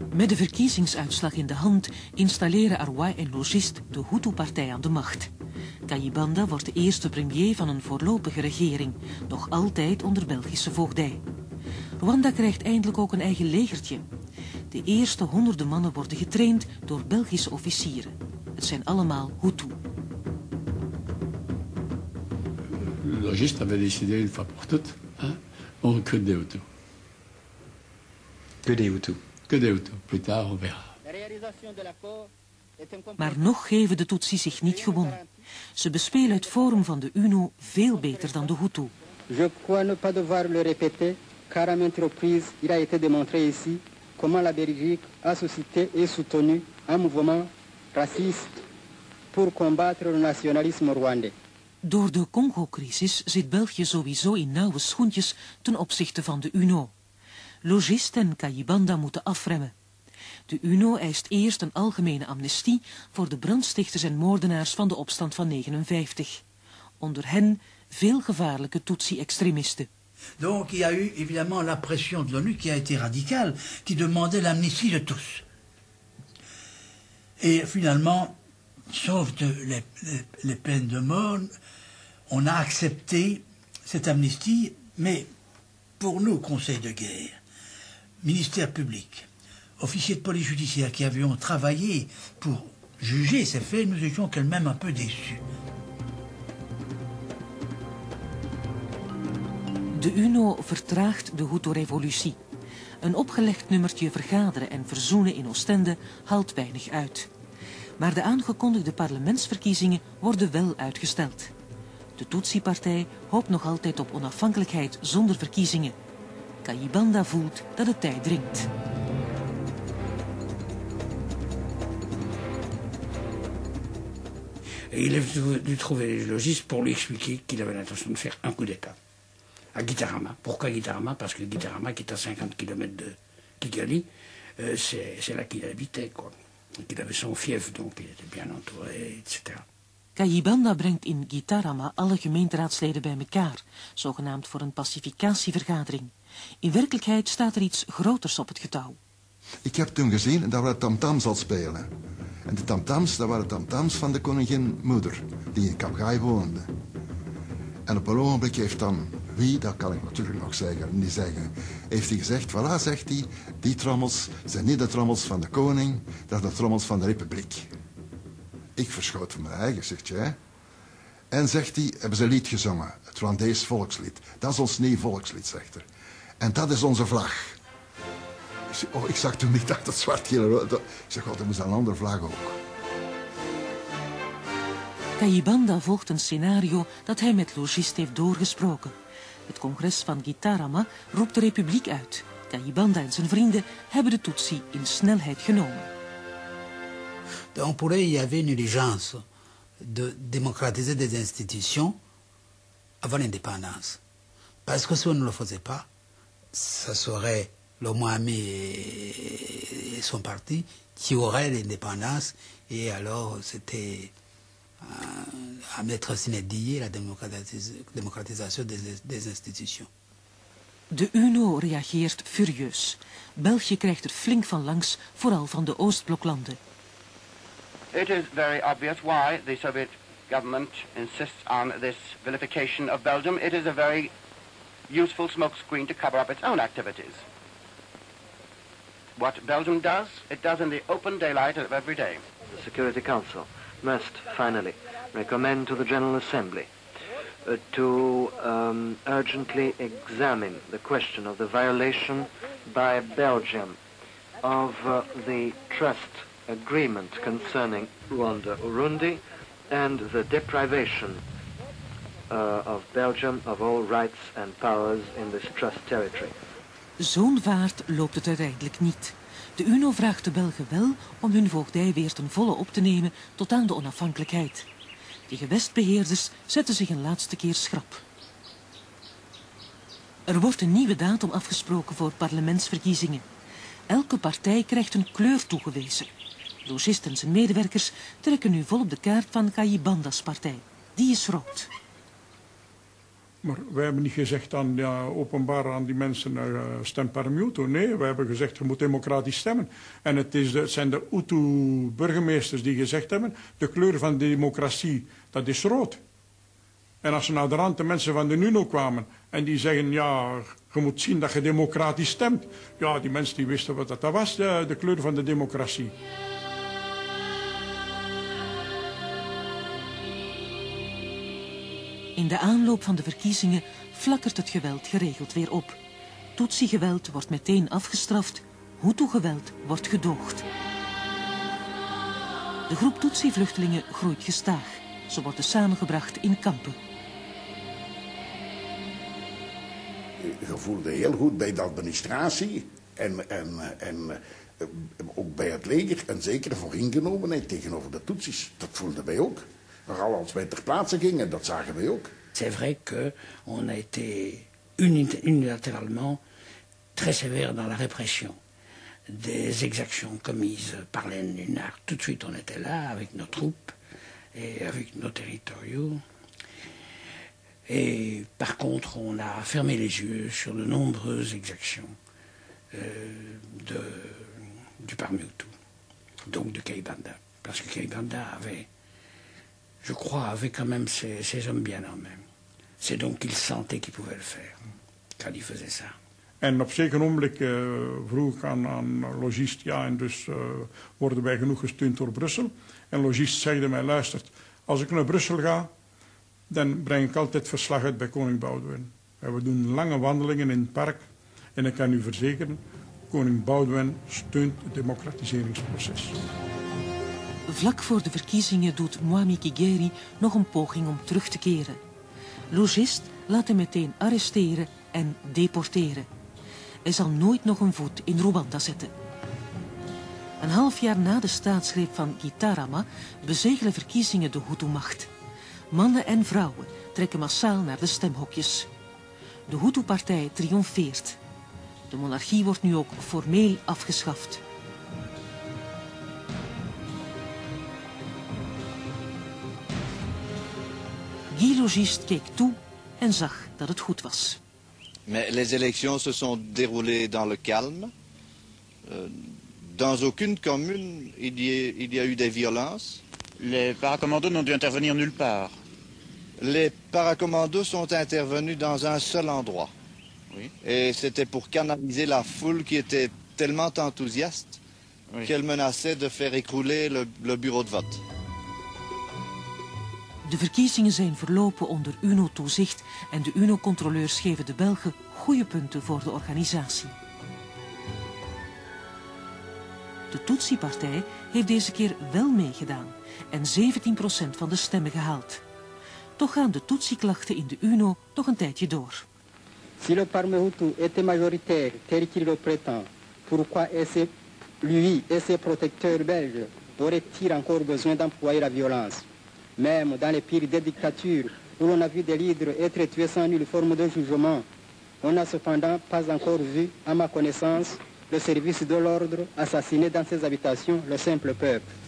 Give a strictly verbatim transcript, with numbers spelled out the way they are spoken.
Met de verkiezingsuitslag in de hand installeren Arwai en Logist de Hutu-partij aan de macht. Kayibanda wordt de eerste premier van een voorlopige regering, nog altijd onder Belgische voogdij. Rwanda krijgt eindelijk ook een eigen legertje. De eerste honderden mannen worden getraind door Belgische officieren. Het zijn allemaal Hutu. Logist avait décidé une fois pour toutes, hein, on recrute des Hutus. Que des Hutus. Que des Hutus. Plus tard, on verra. Maar nog geven de Tutsi zich niet gewonnen. Ze bespelen het forum van de U N O veel beter dan de Hutu. Je crois ne pas devoir le répéter, car à maintes reprises il a été démontré ici comment la Belgique a suscité et soutenu un mouvement raciste pour combattre le nationalisme rwandais. Door de Congo-crisis zit België sowieso in nauwe schoentjes ten opzichte van de U N O. Logist en Kayibanda moeten afremmen. De U N O eist eerst een algemene amnestie voor de brandstichters en moordenaars van de opstand van negenenvijftig. Onder hen veel gevaarlijke Tutsi-extremisten. Donc il y a eu évidemment la pression de l'ONU qui a été radicale, qui demandait l'amnistie de tous. Et finalement, sauf de les, les, les peines de mort, on a accepté cette amnistie, mais pour nous, Conseil de guerre, ministère public, officiers de police judiciaire qui avions travaillé pour juger ces faits, nous étions quand même un peu déçus. De U N O vertraagt de Hutu-revolutie. Een opgelegd nummertje vergaderen en verzoenen in Oostende haalt weinig uit. Maar de aangekondigde parlementsverkiezingen worden wel uitgesteld. De Tutsi-partij hoopt nog altijd op onafhankelijkheid zonder verkiezingen. Kayibanda voelt dat het tijd dringt. Il a dû trouver les logistes pour lui expliquer qu'il avait l'intention de faire un coup d'État à Gitarama. Pourquoi Gitarama? Parce que Gitarama, qui est à cinquante kilomètres de Kigali, euh, c'est là qu'il habitait, quoi. Il avait son fief, donc il était bien entouré, et cetera. Kayibanda brengt in Gitarama alle gemeenteraadsleden bij elkaar, zogenaamd voor een pacificatievergadering. In werkelijkheid staat er iets groters op het getouw. Ik heb toen gezien dat we de tamtams al spelen. En de tamtams, dat waren tamtams van de koningin moeder, die in Kapgaai woonde. En op een ogenblik heeft dan, wie, dat kan ik natuurlijk nog zeggen, niet zeggen, heeft hij gezegd, voilà, zegt hij, die trommels zijn niet de trommels van de koning, dat zijn de trommels van de republiek. Ik verschoot van mijn eigen, zegt jij. En zegt hij, hebben ze een lied gezongen, het Rwandees volkslied. Dat is ons nieuw volkslied, zegt hij. En dat is onze vlag. Ik, zeg, oh, ik zag toen niet dat het zwart, geel en rood. Ik zeg, oh, dat moet een andere vlag ook. Kayibanda volgt een scenario dat hij met Logist heeft doorgesproken. Het congres van Gitarama roept de republiek uit. Kayibanda en zijn vrienden hebben de Tutsi in snelheid genomen. Donc pour eux, il y avait une urgence de démocratiser des institutions avant l'indépendance. Parce que si on ne le faisait pas, ça serait le Mohamed et son parti qui auraient l'indépendance, et alors c'était à mettre sine die la démocratis démocratisation des, des institutions. De U N O reageert furieus. België krijgt er flink van langs, vooral van de Oostbloklanden. It is very obvious why the Soviet government insists on this vilification of Belgium. It is a very useful smokescreen to cover up its own activities. What Belgium does, it does in the open daylight of every day. The Security Council must finally recommend to the General Assembly uh, to um, urgently examine the question of the violation by Belgium of uh, the trust agreement concerning Rwanda-Urundi and the deprivation uh, of Belgium of all rights and powers in this trust territory. Zo'n vaart loopt het uiteindelijk niet. De U N O vraagt de Belgen wel om hun voogdij weer ten volle op te nemen tot aan de onafhankelijkheid. De gewestbeheerders zetten zich een laatste keer schrap. Er wordt een nieuwe datum afgesproken voor parlementsverkiezingen. Elke partij krijgt een kleur toegewezen. Logist en zijn medewerkers trekken nu volop de kaart van Kayibanda's partij. Die is rood. Maar wij hebben niet gezegd aan, ja, openbaar aan die mensen, uh, stem per Hutu. Nee, wij hebben gezegd, je moet democratisch stemmen. En het, is de, het zijn de Hutu-burgemeesters die gezegd hebben, de kleur van de democratie, dat is rood. En als er naar de rand de mensen van de UNO kwamen en die zeggen, ja, je moet zien dat je democratisch stemt. Ja, die mensen die wisten wat dat was, de, de kleur van de democratie. In de aanloop van de verkiezingen flakkert het geweld geregeld weer op. Tutsi-geweld wordt meteen afgestraft, Hutu-geweld wordt gedoogd. De groep Tutsi-vluchtelingen groeit gestaag. Ze worden samengebracht in kampen. Je voelde heel goed bij de administratie en, en, en ook bij het leger een zekere vooringenomenheid tegenover de Tutsis. Dat voelden wij ook. Vooral als wij ter plaatse gingen, dat zagen wij ook. C'est vrai qu'on a été unilatéralement très sévère dans la répression des exactions commises par les Nunards. Tout de suite on était là avec nos troupes et avec nos territoriaux. Et par contre, on a fermé les yeux sur de nombreuses exactions euh, de, du Parmehutu, donc de Kayibanda. Parce que Kayibanda avait, je crois, avait quand même ses, ses hommes bien en même. C'est donc qu'il sentait qu'il pouvait le faire, quand il faisait ça. En op zeker ogenblik uh, vroeg ik aan, aan logist, ja, en dus uh, worden wij genoeg gesteund door Brussel. En logist zegde mij, luistert, als ik naar Brussel ga, dan breng ik altijd verslag uit bij koning Boudewijn. En we doen lange wandelingen in het park. En ik kan u verzekeren, koning Boudewijn steunt het democratiseringsproces. Vlak voor de verkiezingen doet Mwami Kigeri nog een poging om terug te keren. Logist laat hem meteen arresteren en deporteren. Hij zal nooit nog een voet in Rwanda zetten. Een half jaar na de staatsgreep van Gitarama bezegelen verkiezingen de Hutu-macht. Mannen en vrouwen trekken massaal naar de stemhokjes. De Hutu-partij triomfeert. De monarchie wordt nu ook formeel afgeschaft. Guy Logist keek toe en zag dat het goed was. Mais les élections se sont déroulées dans le calme. Euh, dans aucune commune, il y, a, il y a eu des violences. Les paracommandos n'ont dû intervenir nulle part. Les paracommandos sont intervenus dans un seul endroit. Oui. Et c'était pour canaliser la foule qui était tellement enthousiaste oui. qu'elle menaçait de faire écrouler le, le bureau de vote. De verkiezingen zijn verlopen onder U N O-toezicht en de U N O-controleurs geven de Belgen goede punten voor de organisatie. De Tutsi-partij heeft deze keer wel meegedaan en zeventien procent van de stemmen gehaald. Toch gaan de Tutsi-klachten in de U N O nog een tijdje door. Si le Parmehutu était majoritaire tel qu'il le prétend, pourquoi lui et ses protecteurs belges auraient-ils encore besoin d'employer la violence? Même dans les pires des dictatures, où l'on a vu des leaders être tués sans nulle forme de jugement, on n'a cependant pas encore vu, à ma connaissance, le service de l'ordre assassiner dans ses habitations le simple peuple.